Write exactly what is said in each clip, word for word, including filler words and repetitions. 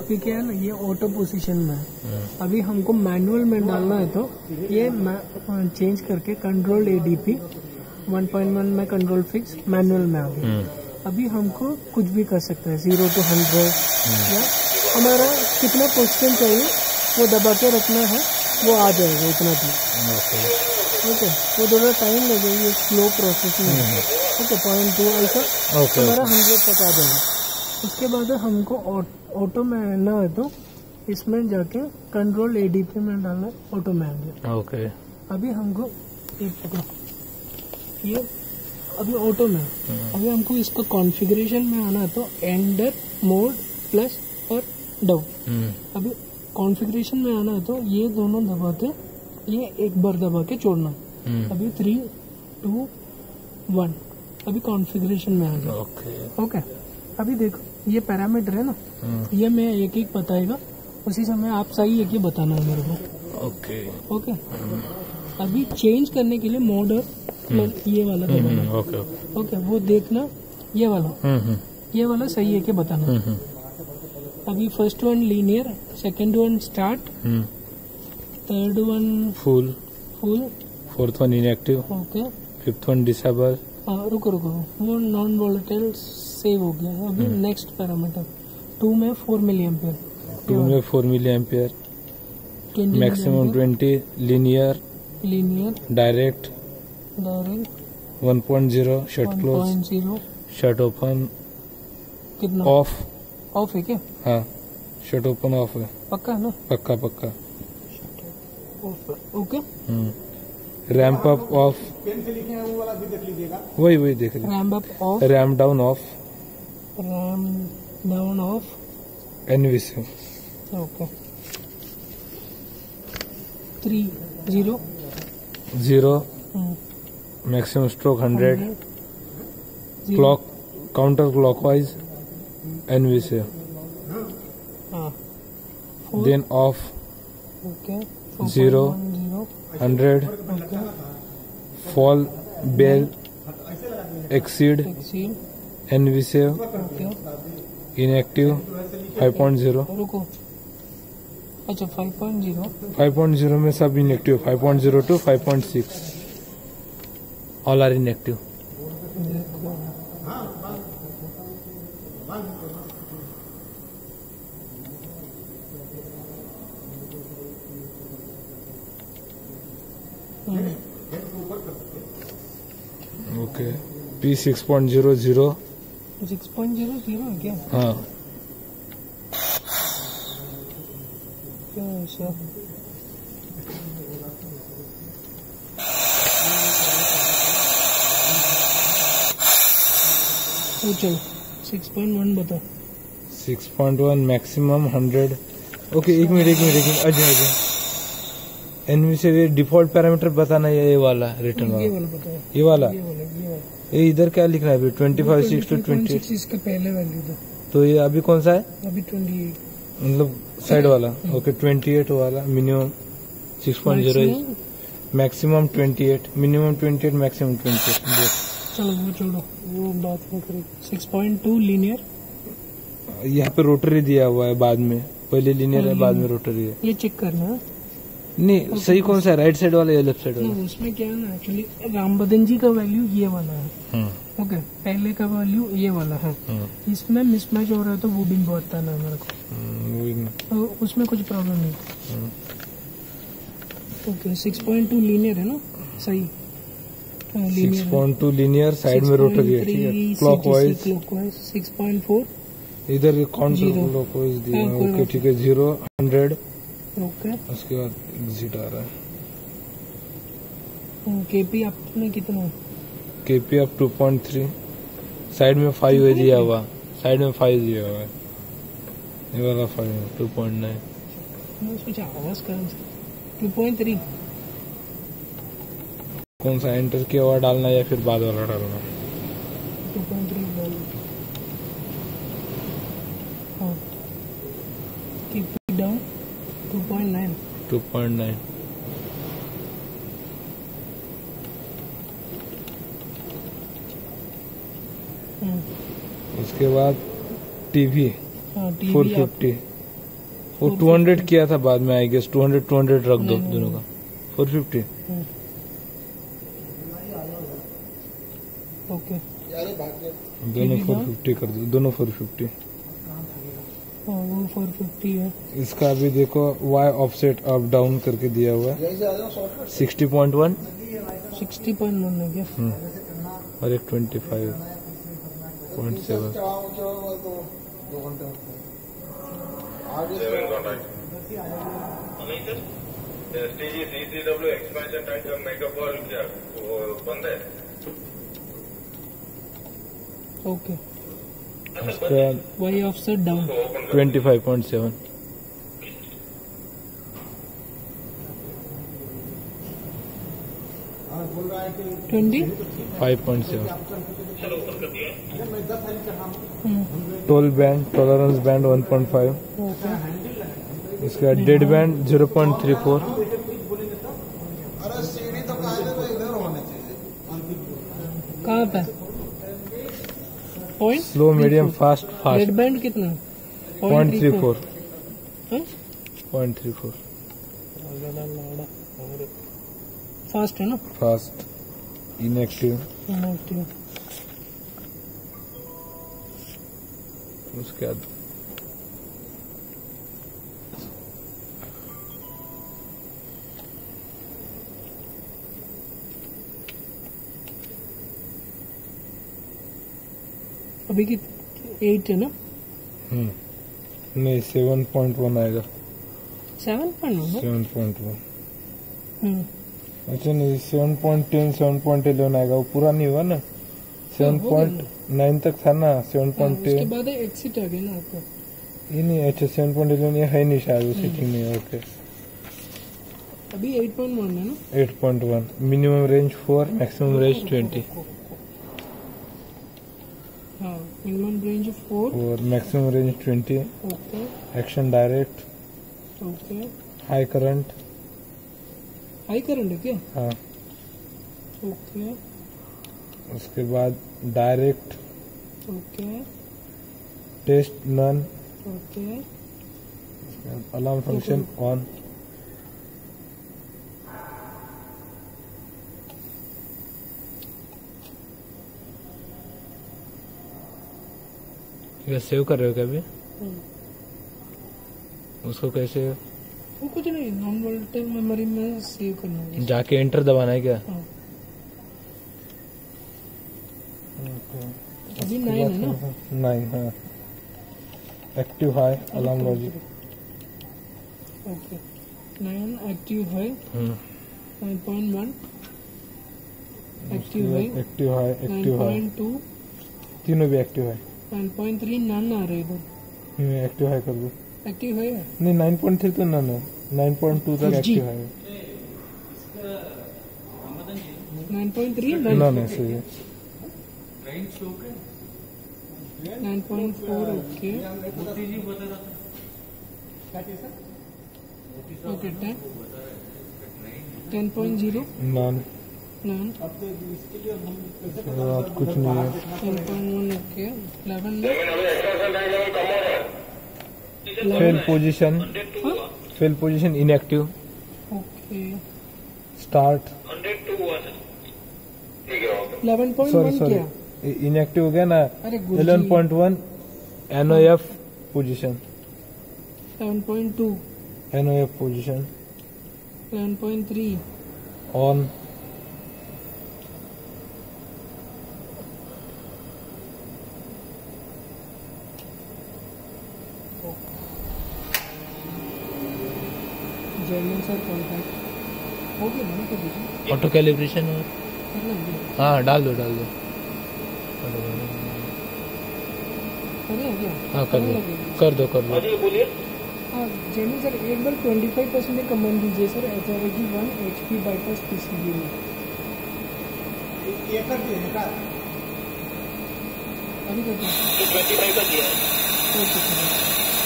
ये क्या है ना, ये ऑटो पोजीशन में है। अभी हमको मैनुअल में डालना है तो ये चेंज करके control ADP one point one में कंट्रोल फिक्स मैनुअल में आ गया। अभी हमको कुछ भी कर सकते हैं, जीरो टू हंड्रेड या हमारा कितना पोजीशन चाहिए वो दबा के रखना है, वो आ जाएगा इतना भी। ओके, वो थोड़ा टाइम लगेगा, ये स्लो प्रोसेसिंग है। ओके, पॉइंट टू ऐसा हमारा हंड्रेड तक आ जाएगा। उसके बाद हमको ऑटो में ना है तो इसमें जाके कंट्रोल एडीपी में डालना, ऑटो में आ गया। ओके, अभी हमको ये पकड़ो, ये अभी ऑटो में। अभी हमको इसका कॉन्फ़िगरेशन में आना है तो एंडर मोड प्लस और डाउन। अभी कॉन्फ़िगरेशन में आना है तो ये दोनों दबा के ये एक बार दबा के छोड़ना। अभी थ्री टू वन, अभी कॉन्फ़िगरेशन में आ गया। ओके ओके, अभी देखो ये पैरामीटर है ना, ये मैं एक एक बताएगा, उसी समय आप सही एक ही बताना है मेरे को। ओके ओके, अभी चेंज करने के लिए मोड और ये वाला दबाना। ओके ओके, वो देखना, ये वाला ये वाला सही है कि बताना। अभी first one linear, second one start, third one full full, fourth one inactive, okay, fifth one disable. रुको रुको, वो नॉन वोलेटाइल सेव हो गया है। अभी नेक्स्ट पैरामीटर टू में फोर मिली एम्पियर, टू में four milli ampere, maximum twenty, linear linear, direct direct, one point zero, shut close, zero, shut open, कितना ऑफ ऑफ है क्या? हाँ, शट ओपन ऑफ है, पक्का है ना? पक्का पक्का। ओके, रैम्प अप ऑफ, वही वही देख लीजिए, ramp up off, ramp down off, ramp down off, NVC. Okay, three zero zero, maximum stroke hundred, clock counter clockwise NVC, then off, okay, zero, hundred, fall bell exceed, NVC, inactive five point zero. रुको, अच्छा five point zero, five point zero में सब inactive, five point zero two five point six all are inactive. Okay, P six point zero zero, six point zero zero है क्या? हाँ, क्या ऐसा? चलो सिक्स पॉइंट वन बता। Six point one maximum hundred. Okay, एक मिनट एक minute एक मिनट अजय अजय एनवी से डिफॉल्ट पैरामीटर बताना है, ये वाला रिटर्न वाला, ये वाला बताओ, ये वाला, ये वाला, ये वाला। ये इधर क्या लिखना है अभी? Twenty five six two twenty, इसका पहले वैल्यू था। तो ये अभी कौन सा है? अभी ट्वेंटी एट, मतलब साइड वाला। ओके, ट्वेंटी एट वाला, minimum six point zero, maximum twenty eight, minimum twenty eight, maximum twenty eight. चलो वो छोड़ो, वो बात नहीं करें। सिक्स पॉइंट टू लीनियर, यहाँ पे रोटरी दिया हुआ है बाद में, पहले लीनियर है बाद में रोटरी है। ये चेक करना है। नहीं, सही कौन सा है, राइट साइड वाला या लेफ्ट साइड वाला? उसमें क्या है ना, एक्चुअली रामबदन जी का वैल्यू ये वाला है। ओके, पहले का वैल्यू ये वाला है। इसमें मिसमैच हो रहा है तो वो भी बताना है मेरे को, तो उसमें कुछ प्रॉब्लम नहीं। Okay, six point two linear है ना, सही। Six point two linear, side में रोटरी है, ठीक है, clockwise clockwise. Six point four इधर काउंटर क्लॉकवाइज दिया। ओके ठीक है, जीरो, हंड्रेड, ओके, उसके बाद एग्जिट आ रहा है। केपी आपने कितना? केपी आप टू पॉइंट थ्री, साइड में फाइव है दिया हुआ, साइड में फाइव दिया हुआ है, ये वाला फाइव है, टू पॉइंट नाइन। सोचा आवाज कर टू पॉइंट थ्री। कौन सा एंटर किया हुआ डालना या फिर बाद वाला डालना? Two point three down, two point nine, two point nine. उसके बाद टीवी फोर फिफ्टी, वो टू हंड्रेड किया था बाद में, I guess two hundred two hundred रख दो दोनों का। फोर फिफ्टी ओके, दोनों फोर फिफ्टी कर दो, दोनों फोर फिफ्टी। वो फोर फिफ्टी है। इसका भी देखो वाई ऑफसेट अप डाउन करके दिया हुआ है, sixty point one sixty point one है क्या? और एक twenty five point seven. Okay, उसका Y offset down twenty five point seven. Twenty five point seven. Toll band, tolerance band one point five. Okay, इसका dead band zero point three four. कहाँ पे? Point slow, medium, fast, red fast band कितना? Point three four हाँ? Point three four. Fast है ना? Fast, inactive. Inactive. उसके बाद अभी की एट है ना? हम्म नहीं, सेवन पॉइंट वन आएगा। Seven point one seven point one अच्छा नहीं, seven point ten seven point eleven आएगा। वो पूरा नहीं हुआ ना, सेवन पॉइंट नाइन तक था ना, सेवन पॉइंट उसके टेन। बाद एक्सिट आ गया ना आपका। ये नहीं, अच्छा सेवन पॉइंट इलेवन ये है नहीं शायद, वो सेटिंग नहीं है। ओके, अभी एट पॉइंट वन है ना? Eight point one. Minimum range four, maximum range twenty. हाँ, मिनिमम रेंज फोर और maximum range twenty. Okay action direct, okay. High current. High current है क्या? हाँ, ओके उसके बाद direct, okay test none, okay alarm function on. क्या save कर रहे हो क्या अभी? उसको कैसे? वो कुछ नहीं, नॉन वोलेटाइल मेमोरी में सेव करना है। जाके एंटर दबाना है क्या? हाँ। अभी नाइन है ना? नाइन, हाँ। Active high alarm logic. Okay, nine active high, nine point one active high, active high, nine active high, point two, तीनों भी active high. Nine point three none आ रहे इधर। एक्टिव हाई कर दो। एक्टिव हाई है? नहीं, नाइन पॉइंट थ्री तो नन है, नाइन पॉइंट टू तक active high. Nine point three none है, सही है। Nine point four okay okay. Ten ten point zero none, none. और कुछ नहीं है। Ten point one okay. Eleven fail position, fail position inactive. Okay. Start, eleven point sorry one sorry क्या? Inactive हो गया ना। अरे गुरुजी। Eleven point one NOF position, seven point to, एनओएफ position seven point three on. German sir contact हो गया ना? कर दीजिए, ऑटो कैलिब्रेशन और करना है? हाँ डाल दो डाल दो। करना है क्या? हाँ कर करने दो लगेगा। कर दो कर दो। हाँ जर्मन सर एक बार ट्वेंटी फाइव परसेंट कमेंट दीजिए सर। एच आर की one H P bypass PCB में अभी कर ट्वेंटी फाइव का दिया है। ओके सर,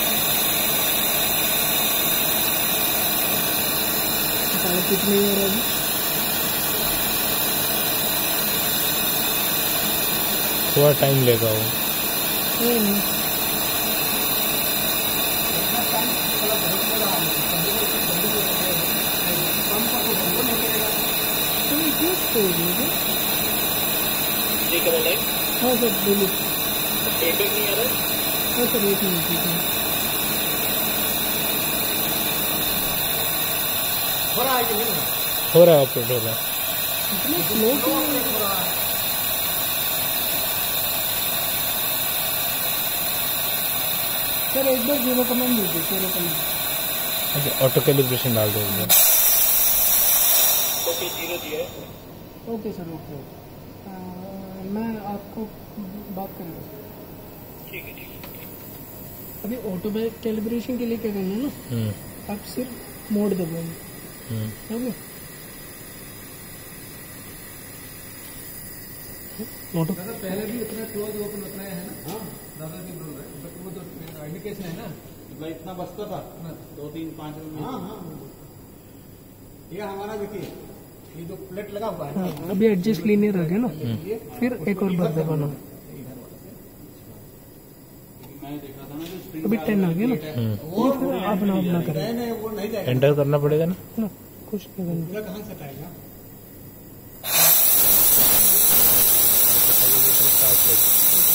कुछ नहीं हो रहा अभी। थोड़ा टाइम लेगा वो। नहीं नहीं पे हो गया क्या? हाँ सर बोलिए। फीडबैक नहीं आ रहा है? हाँ सर एक मिनट ठीक है। हो रहा है कि नहीं? हो रहा है ऑपरेट हो रहा है। इतना स्लो क्यों है? हो रहा है। सर एक बार जीरो कमांड दीजिए, जीरो कमांड। अच्छा ऑटो कैलिब्रेशन डाल दो। ओके जीरो दिया है। Okay sir okay okay. आ, मैं आपको बात करूँगा। ठीक है ठीक है। अभी ऑटो कैलिब्रेशन के लिए क्या करना है ना, हम्म आप सिर्फ मोड दबाइए। हम्म ओके ऑटो पहले भी उतना क्लोज ओपन उतना है ना? हाँ दादा जी बोल रहे हैं, बट वो तो इंडिकेशन है ना, भाई इतना बचता था ना, दो तीन पाँच में। हाँ हाँ ये हमारा देखिए, ये जो प्लेट लगा हुआ है। हाँ, अभी एडजस्ट लीनियर आ गया ना, फिर एक और बार दबाना। मैं देख रहा था ना जो स्प्रिंग अभी टेन आ गया ना, हम्म ये फिर अपना अपना करें नहीं वो नहीं जाएगा। एंटर करना पड़ेगा ना। ना, कुछ नहीं करना। पूरा कहाँ से हटाएगा? स्टार्ट